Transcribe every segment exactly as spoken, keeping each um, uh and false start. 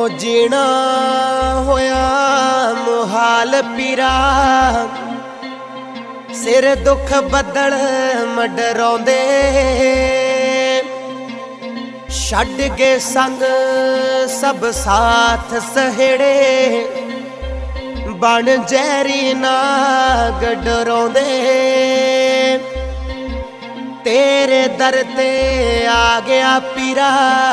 जीना होया मुहाल पीरा, सिर दुख बदल मडराउंदे, छड्ड के संग सब साथ सहेड़े, बन जहरी नाग डराउंदे। तेरे दर ते आ गया पीरा,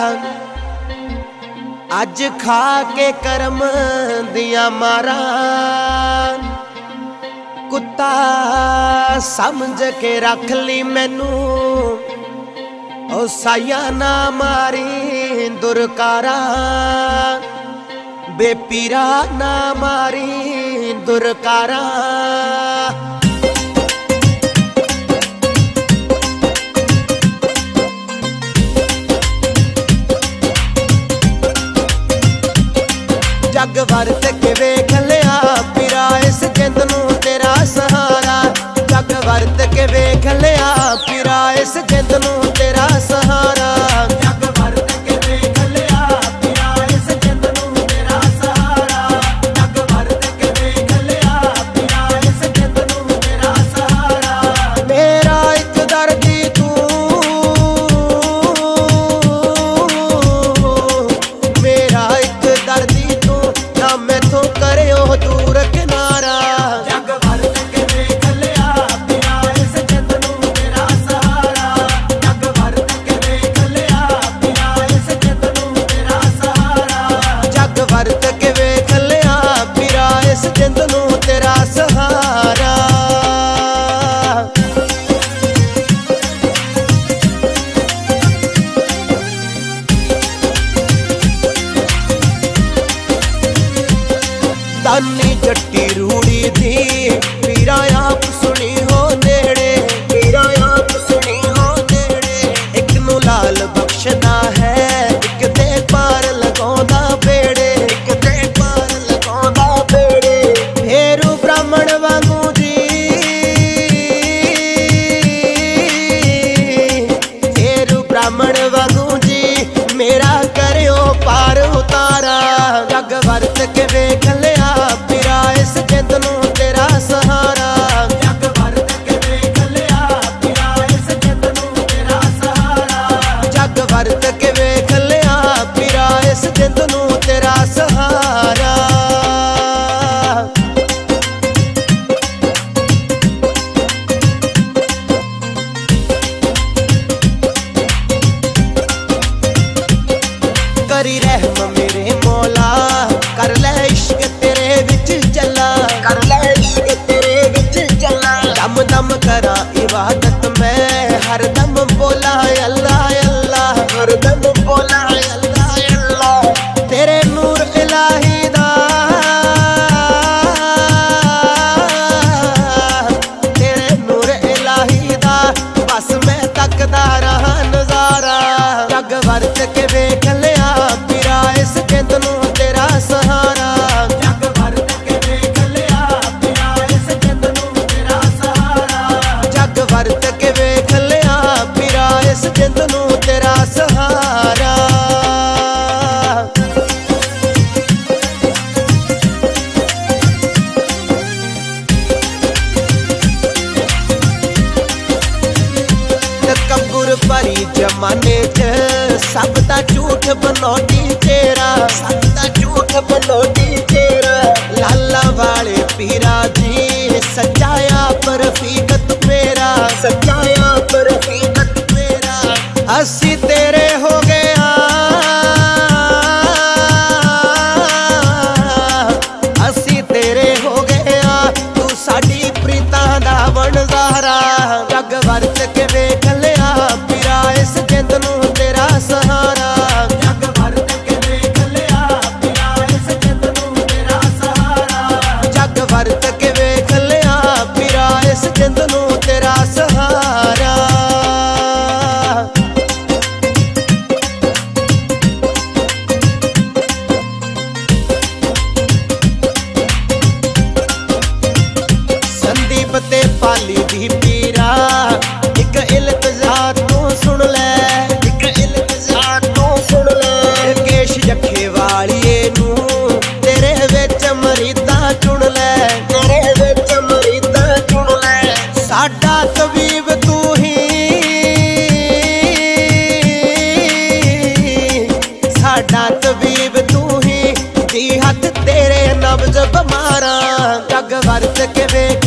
अज खा के करम दिया मारा, कुत्ता समझ के रख ली मैनू, ओ साया ना मारी दुरकारा, बेपीरा ना मारी दुरकारा। जग वरत के वेख लिया पीरा, इस जिंद नू तेरा सहारा। जग वरत के वेख लिया पीरा, इस जिंद नू तेरा सहारा। जग वरत के वेख लिया पीरा, इस जिंद नू तेरा सहारा। जग वरत के वेख लिया पीरा, इस जिंद नू तेरा सहारा। मेरा एक दर्दी तू, मेरा एक दर्दी मैथों करियो दूर किनारा। जग वरत के वेख लिया पीरा, इस जिंद नू तेरा सहारा। जग वरत के वेख लिया पीरा, इस जिंद नू तेरा सहारा। जग वरत के वेख लिया पीरा, इस जिंद नू तेरा सहारा। दानी जट्टी रूड़ी थी पीरा, आप सुनी हो नेड़े। पीरा आप सुनी हो नेड़े। एक नू लाल बख्शदा है, एक दे पार लगाउंदा बेड़े। एक दे पार लगाउंदा बेड़े। फेरू ब्राह्मण वांगू जी, फेरू ब्राह्मण वांगू जी, मेरा करियो पार उतारा। जग वरत के वेख लिया पीरा, इस जिंद नू तेरा सहारा। जग वरत के वेख लिया पीरा, इस जिंद नू तेरा सहारा। जग वरत के वेख लिया पीरा, इस जिंद नू तेरा सहारा। करी रहम मेरे मौला, कर ले इश्क तेरे विच चला। कर ले इश्क तेरे विच चला। दम दम करा इबादत में, हर दम बोला अल्लाह अल्लाह। हर दम बोला अल्लाह अल्लाह। तेरे नूर इलाही दा, तेरे नूर इलाही दा, बस मैं तकदा रहा नजारा। जग वरत के वेख लिया पीरा, इस जिंद नू तेरा सहारा। जग वरत के वेख लिया पीरा, इस जिंद नू तेरा सहारा। जग वरत के वेख लिया पीरा, इस जिंद नू तेरा सहारा। तकब्बुर भरी जमाने च सब दा झूठ बनौटी तेरा। सब दा झूठ बनौटी तेरा। लाला वाले पीरा जी, सजाया पर रफीकत मेरा। सजाया पर रफीकत मेरा। असी तेरे हो गया, असी तेरे हो गया, तू साडी प्रीतां दा बनजारा। जग वरत के वेख लिया पीरा, इस जिंद नू तेरा सहारा। जग वरत के वेख लिया पीरा, इस जिंद नू तेरा जग वरत के वेख